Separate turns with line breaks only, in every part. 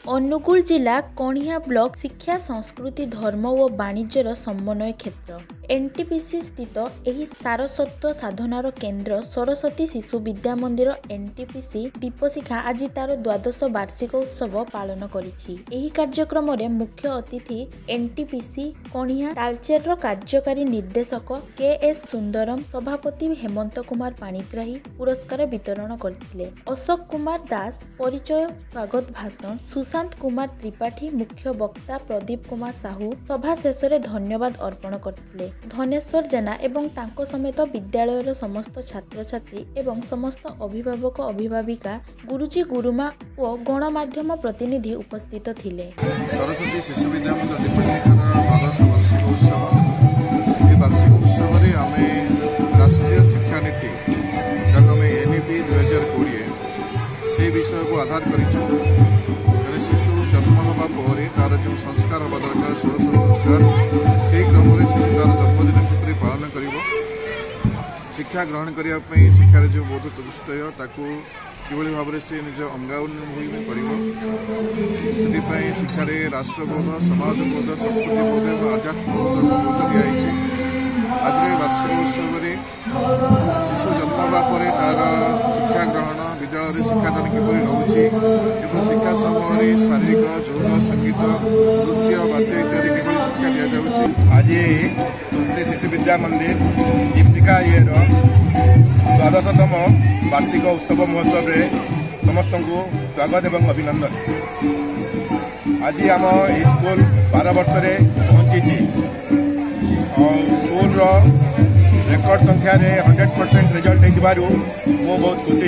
अनुगुल जिला कणिया ब्लॉक शिक्षा संस्कृति धर्म और वाणिज्यर समन्वय क्षेत्र एनटीपीसी स्थित एही सारस्वत साधनार केन्द्र सरस्वती शिशु विद्या मंदिर एनटीपीसी दीपशिखा आज तार द्वादश वार्षिक उत्सव पालन करिछि। एही कार्यक्रम रे मुख्य अतिथि एनटीपीसी कणिया तालचेर कार्यकारी निर्देशक के.एस. सुंदरम सभापति हेमंत कुमार पाणिग्राही पुरस्कार वितरण करथिले। अशोक कुमार दास परिचय स्वागत भाषण सुशांत कुमार त्रिपाठी मुख्य वक्ता प्रदीप कुमार साहू सभा शेष में धन्यवाद अर्पण करथिले। धनेश्वर जेना एवं तांको समेत विद्यालयर समस्त छात्र छात्री एवं समस्त अभिभावक अभिभाविका गुरुजी गुरुमा और गणमाध्यम प्रतिनिधि उपस्थित थिले।
सरस्वती शिशु विद्या मंदिर दीपशिखार द्वादश वार्षिक उत्सव ये वार्षिक उत्सव रे आमे राष्ट्रीय शिक्षा नीति जहाँ आम एनईपी 2020 से विषय को आधार कर शिशु जन्म हवा पर तार जो संस्कार हवा दरकार 16 संस्कार से क्रम में शिशु तार जन्मदिन किपरि पालन कर शिक्षा ग्रहण करने शिक्षार जो बोध चतुष्टय किभली भाव से निज अंगावली कर शिक्षार राष्ट्रबोध समाजबोध संस्कृति बोध और आध्यात्मिक बोध दिखाई। आज वार्षिक उत्सव शिशु जन्म हवा पर तार शिक्षा ग्रहण विद्यालय शिक्षादान किपरि रोचे शिक्षा समय शारीरिक योग संगीत नृत्य वाद्य इत्यादि किपरि शिक्षा दि जाऊँगी।
आज सरस्वती शिशु विद्या मंदिर दीपशिखा द्वादशतम वार्षिक उत्सव महोत्सव समस्त को स्वागत एवं अभिनंदन। आज आम स्कूल 12 वर्ष पहुंची स्कूल रेकर्ड संख्या 100% रिजल्ट हो बहुत खुशी।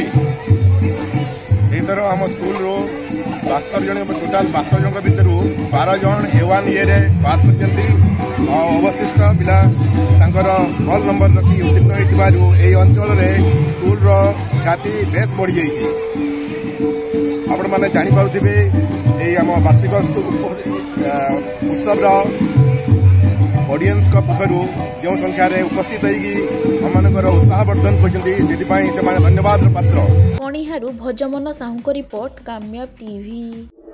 एथर आम स्कूल 72 जन टोटाल 72 जन भर 12 जन A1 ये पास कर अवशिष्ट पिला भल नंबर रखी उत्तीर्ण होती अंचल स्कूल ख्याति बेस बढ़ी जाइए। आपण मैंने जापे आम वार्षिक उत्सव ऑडियंस पक्षर जो संख्यार उपस्थित होकर उत्साहवर्धन कर धन्यवाद पात्र।
कणिहारू भजमन साहू रिपोर्ट कामयाब टीवी।